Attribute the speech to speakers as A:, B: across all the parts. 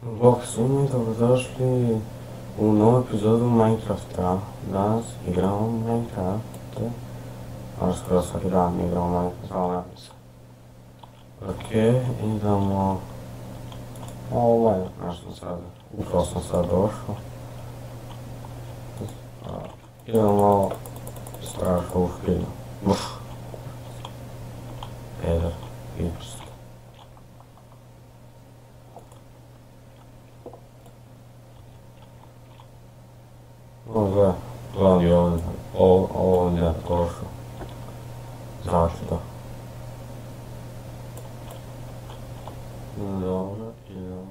A: Bog svima, dobrodošli u novu epizodu Minecrafta. Danas igramo Minecraft. Skoro svaki dan igramo Minecraft. Ok, idemo... upravo sam sad došao. Idemo strašno u špilju. Peder, iprst. Gledam je ovdje došao. Začuda. Dobro, idemo.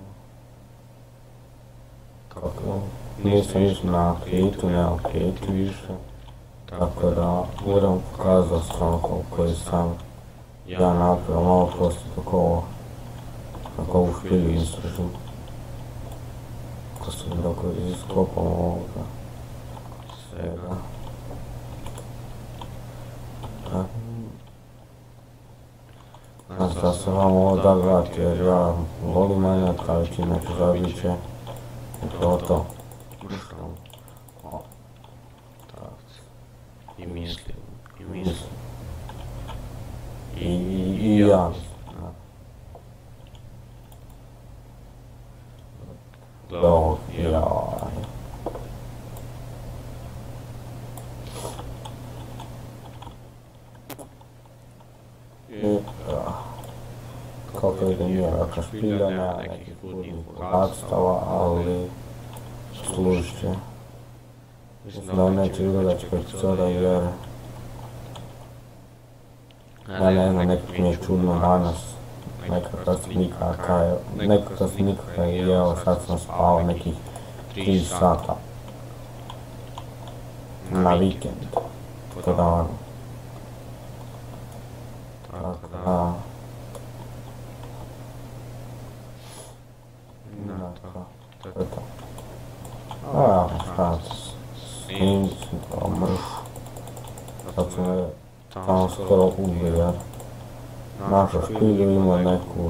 A: Kako? Nisam išao na kritu, nemam kritu više. Tako da budem pokazao strankom koji sam ja napravio malo poslije kako ovu špilju istražim. Kako sam dok iskopam ovoga svega. Znači da se vam ovo da gledati jer ja volim Minecraft, ali ti neki zabit će upravo to. I mislim. I ja mislim. Dok, jaj. Kako je da nije neka špilja, nema nekih budnih bogatstava, ali služit će. Mislim da neće izgledati perfekciona jer ja ne znam, nekak mi je čudno danas, nekakav sam nikakav jeo, sad sam spao nekih 3 sata na vikend, po danu. Tako da... to je to. A, šta snimci, mrš. Sad su me tamo skoro ubili, jer naša špilju ima neku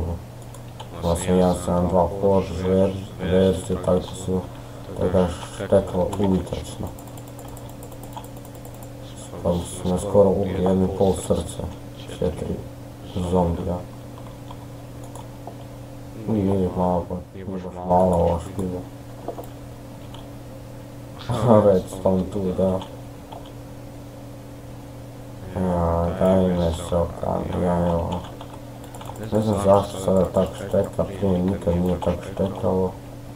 A: 8172 Forge verziju, tako da je štekalo ubitačno. Pa su me skoro ubili 1,5 srce, 4 zombija. Nije malo ova špilja. Već sam tu, da. Daj me sokan, evo. Ne znam zašto sada tako šteka, prije nikad nije tako štekalo.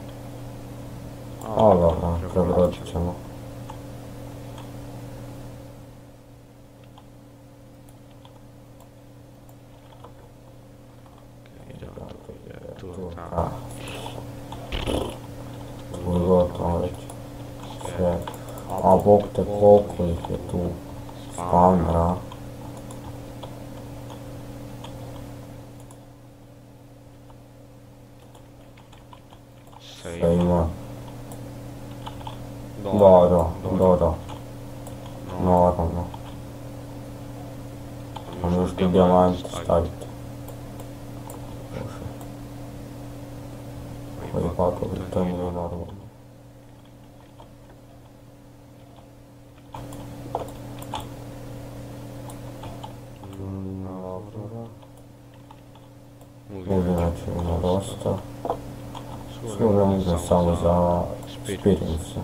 A: Ali dobro, prebrodit ćemo. Gotovo već sve. A bog te koliko ih je tu spawnera. Sve ima. Da. Naravno. Ono još ti dijamanti staviti. Koji pakovi, to mi je normalno. Uvijek ima dosta. Skoro uzem samo za experience.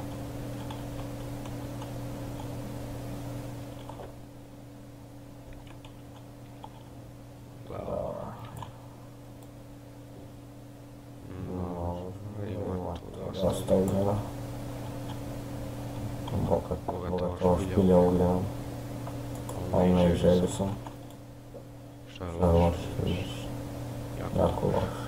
A: Dosta ugljena. Bogatovo špilja ugljena. A ima i željesom. Šta je loše, vidiš? Jako loše.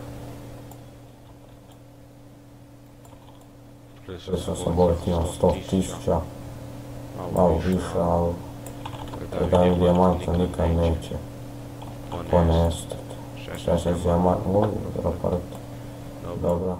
A: Prešao sam borit, imam 100.000. Malo više, ali da mi dijamanta nikad neće ponestati. 16 dijamanta, mogu dropariti. Dobro.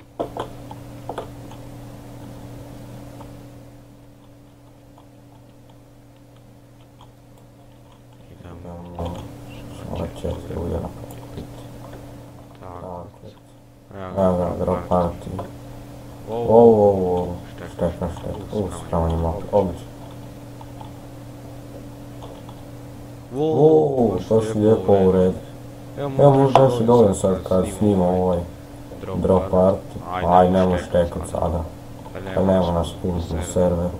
A: Idemo... Ovo će ulje napraviti. Tako. Evo ga, drop party. Wow. Šteka. Spravno ima. Odlično. Wow, to si lijepo u redu. Evo možda si dovoljno sad kad snima ovaj drop party. Aj, nemoj štekat sada. Pa nema nas punit na serveru.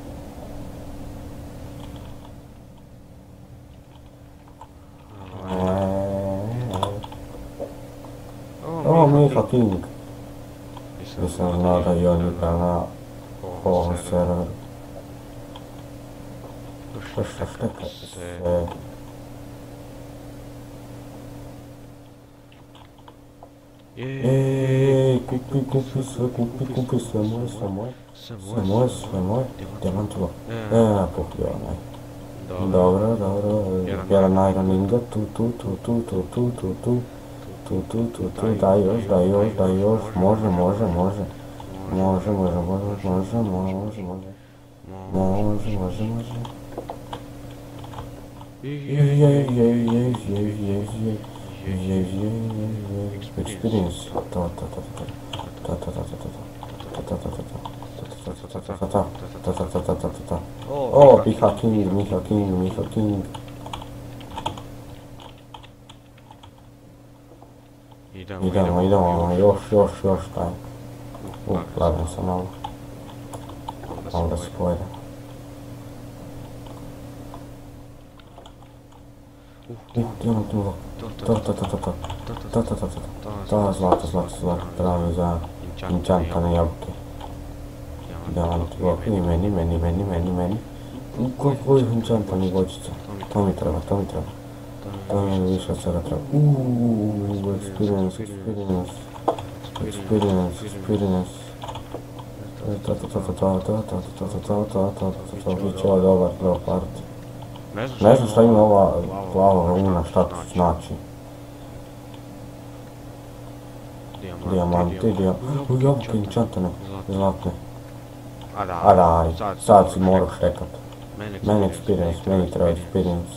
A: Ovo Miha King. Nisam znao da i on igra na ovom serveru. Šteka se. Kupi sve moje. Diamantilo. Pokrio onaj. Dobro. Jedan Iron Ingot, tu. Daj još. Može. Experience. Oh, Miha King. Idemo, još taj. Gledam sam malo. Onda se pojede. Diamantilo. To, zlato. Treba mi za enchantane jabuke. Diamantilo. I meni. Koliko enchantane bočica. To mi treba. To mi više od svega treba. Experience. Biće ovo dobar drop party. Ne znam šta ima ova plava runa, šta to znači. Diamanti, jabuke enchantane, zlatne. A daj, sad si morao štekat. Meni experience, meni treba experience.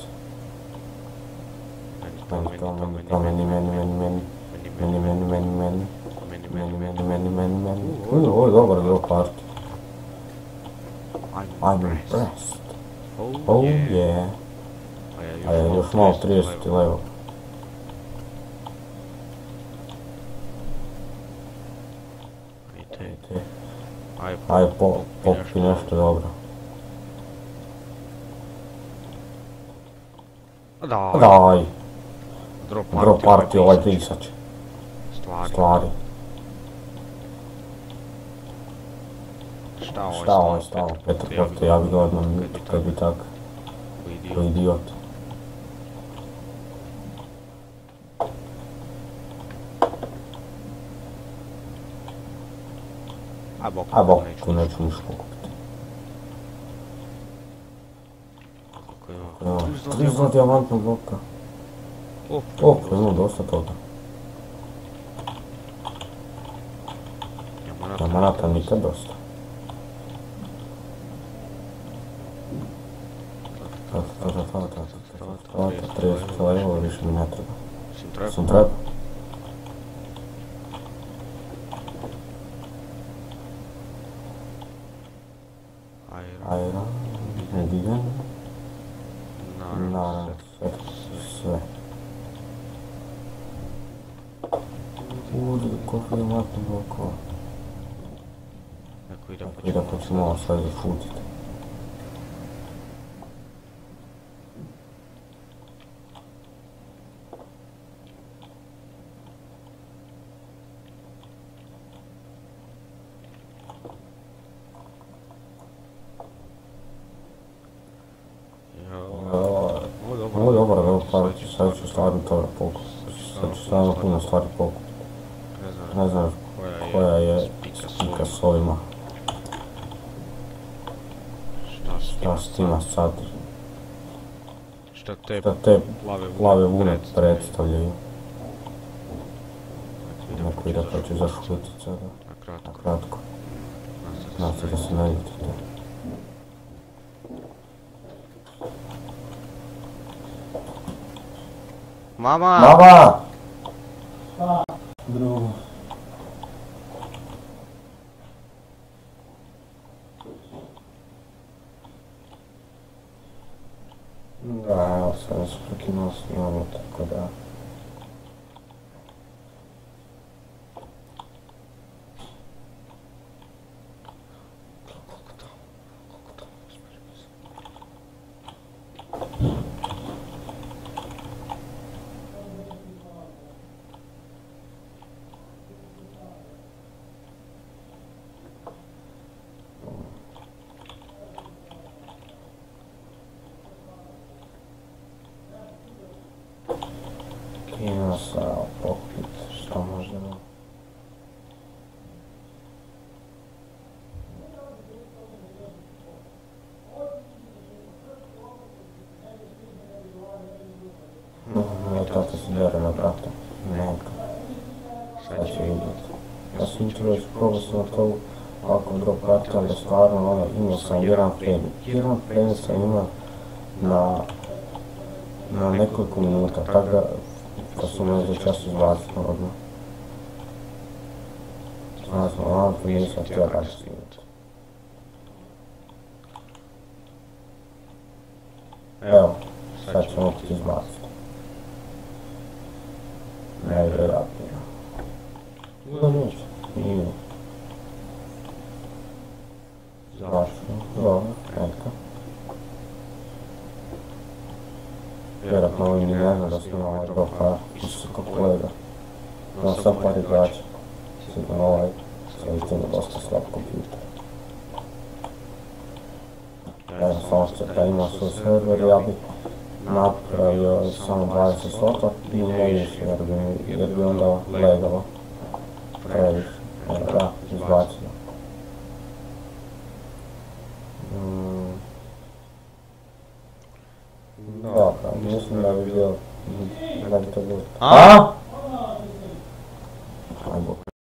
A: Meni. Ovo je dobar drop party. I'm impressed. Oh yeah. A je još malo 30 level. Aj pokupi nešto dobro. Daj. Drop party ovaj pisač. Stvari. Šta ovaj stalo? Petar, ja bi ga odmah minutu kad bi tak. Ko idiot. A bok, tu neću ništa pokupiti. 32 dijamantnog bloka. Imam dosta toga. Diamanata nikad dosta. To 30 level, više mi ne treba. Sam treba. Iron, Medigan, naravno, sve. Koliko je matno blokova. I da počnemo ovo sad zafutiti. Ovo je dobar drop party, sad ću stvarno toga pokupiti. Sad ću stvarno puno stvari pokupiti. Ne znam koja je spika s ovima. Šta s tima sad? Šta te plave vune predstavljaju? Neko ide pa ću zašutiti sada. Na kratko. Znači da se ne ljutite.
B: Mama!
A: Mama! Šta? Drugo. Sad će vidjeti. Ja sam ću reći, probao sam na to ako drop kartel da stvarno ono, imao sam jedan frame sam imao na nekoliko minuta, tako da kad su me za čas izbaciti odmah. Znači, ono to nisam htio dalje snimati. Evo, sad ćemo opet izbaciti. Najvjerojatnije. Da neće, nije. Zašto? Dobro, neka. Vjerojatno ovim ni ne znam da snima ovaj drop kar, isto kao kolega. Imam sam par igrača. Sigurno ovaj srediti ima dosta slab kompjuter. Evo samo što da ima svoj server, ja bi napravio samo 20 slota i ne više jer bi onda legalo previše. Da, izbacio. Dobro, mislim da bi bilo, da bi to bilo. A?